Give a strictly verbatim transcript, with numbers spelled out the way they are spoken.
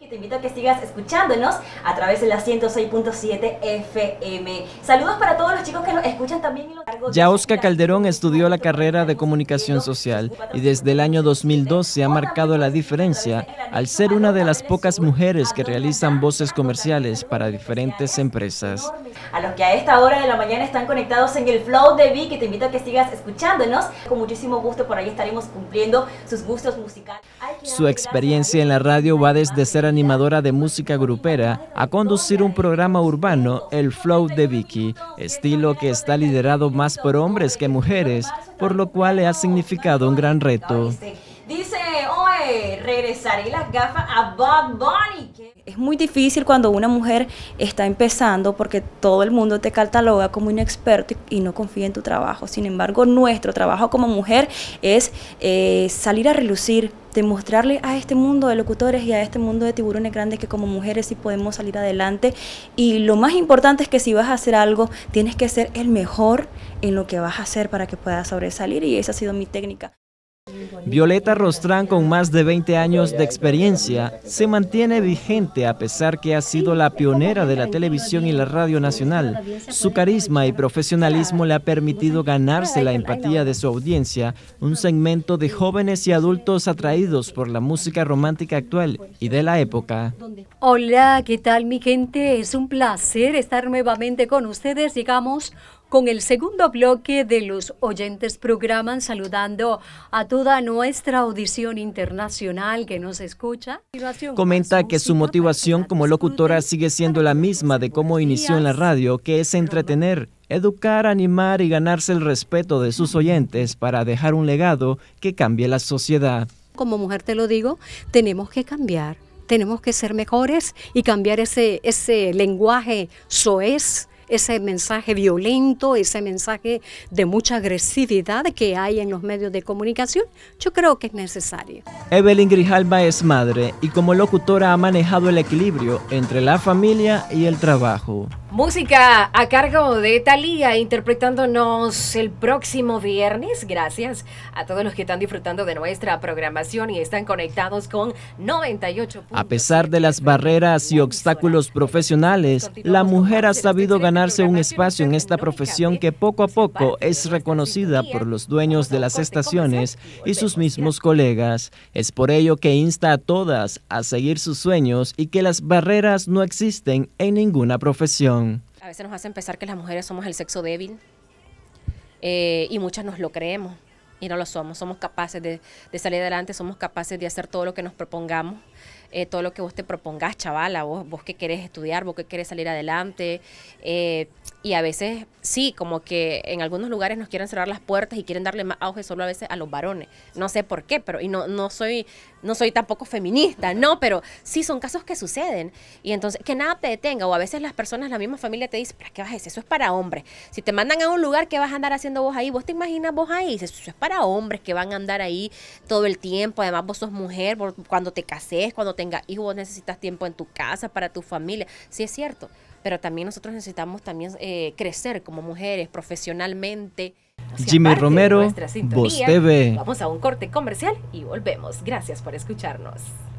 Te invito a que sigas escuchándonos a través de la ciento seis punto siete F M. Saludos para todos los chicos que nos escuchan también. Yaosca Calderón estudió la carrera de comunicación social y desde el año dos mil doce ha marcado la diferencia al ser una de las pocas mujeres que realizan voces comerciales para diferentes empresas. A los que a esta hora de la mañana están conectados en el Flow de Vicky, te invito a que sigas escuchándonos. Con muchísimo gusto por ahí estaremos cumpliendo sus gustos musicales. Su experiencia en la radio va desde ser animadora de música grupera a conducir un programa urbano, el Flow de Vicky, estilo que está liderado más por hombres que mujeres, por lo cual le ha significado un gran reto. Dice, oye, regresaré las gafas a Bad Bunny. Es muy difícil cuando una mujer está empezando porque todo el mundo te cataloga como inexperto y no confía en tu trabajo. Sin embargo, nuestro trabajo como mujer es eh, salir a relucir, demostrarle a este mundo de locutores y a este mundo de tiburones grandes que como mujeres sí podemos salir adelante. Y lo más importante es que si vas a hacer algo, tienes que ser el mejor en lo que vas a hacer para que puedas sobresalir, y esa ha sido mi técnica. Violeta Rostrán, con más de veinte años de experiencia, se mantiene vigente a pesar que ha sido la pionera de la televisión y la radio nacional. Su carisma y profesionalismo le ha permitido ganarse la empatía de su audiencia, un segmento de jóvenes y adultos atraídos por la música romántica actual y de la época. Hola, ¿qué tal mi gente? Es un placer estar nuevamente con ustedes. Llegamos con el segundo bloque de Los Oyentes Programan, saludando a toda nuestra audición internacional que nos escucha. Comenta que su motivación como locutora sigue siendo la misma de cómo inició en la radio, que es entretener, educar, animar y ganarse el respeto de sus oyentes para dejar un legado que cambie la sociedad. Como mujer te lo digo, tenemos que cambiar, tenemos que ser mejores y cambiar ese, ese lenguaje soez, ese mensaje violento, ese mensaje de mucha agresividad que hay en los medios de comunicación. Yo creo que es necesario. Evelyn Grijalva es madre y como locutora ha manejado el equilibrio entre la familia y el trabajo. Música a cargo de Thalía, interpretándonos el próximo viernes. Gracias a todos los que están disfrutando de nuestra programación y están conectados con noventa y ocho. A pesar de las barreras y obstáculos profesionales, la mujer ha sabido ganarse un espacio en esta profesión que poco a poco es reconocida por los dueños de las estaciones y sus mismos colegas. Es por ello que insta a todas a seguir sus sueños y que las barreras no existen en ninguna profesión. A veces nos hace pensar que las mujeres somos el sexo débil eh, y muchas nos lo creemos y no lo somos. Somos capaces de, de salir adelante, somos capaces de hacer todo lo que nos propongamos, eh, todo lo que vos te propongas, chavala, vos, vos que querés estudiar, vos que querés salir adelante. Eh, y a veces sí, como que en algunos lugares nos quieren cerrar las puertas y quieren darle más auge solo a veces a los varones. No sé por qué, pero y no, no soy... No soy tampoco feminista, no, pero sí son casos que suceden. Y entonces, que nada te detenga. O a veces las personas, la misma familia te dice, ¿para qué vas a decir? Eso es para hombres. Si te mandan a un lugar, ¿qué vas a andar haciendo vos ahí? ¿Vos te imaginas vos ahí? Eso es para hombres que van a andar ahí todo el tiempo. Además, vos sos mujer. Cuando te cases, cuando tengas hijos, vos necesitas tiempo en tu casa, para tu familia. Sí, es cierto. Pero también nosotros necesitamos también eh, crecer como mujeres profesionalmente. Jimmy Romero, Voz T V. Vamos a un corte comercial y volvemos. Gracias por escucharnos.